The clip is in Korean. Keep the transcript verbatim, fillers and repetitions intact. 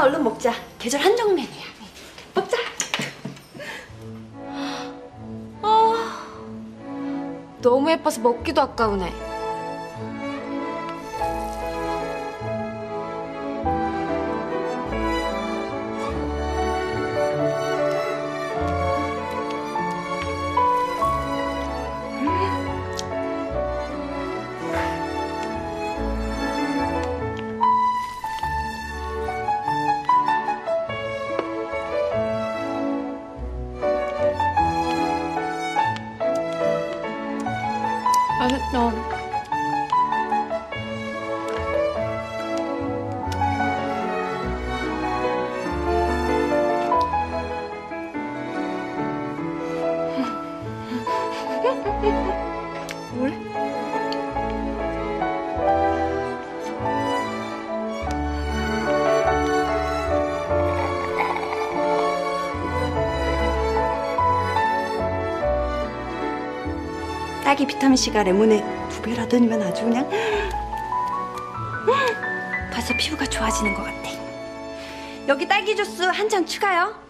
얼른 먹자. 계절 한정메뉴야. 먹자. 아, 너무 예뻐서 먹기도 아까우네. 맛있어. 뭘? 딸기 비타민C가 레몬에 두 배라더니만 아주 그냥 벌써 피부가 좋아지는 것 같아. 여기 딸기 주스 한 잔 추가요.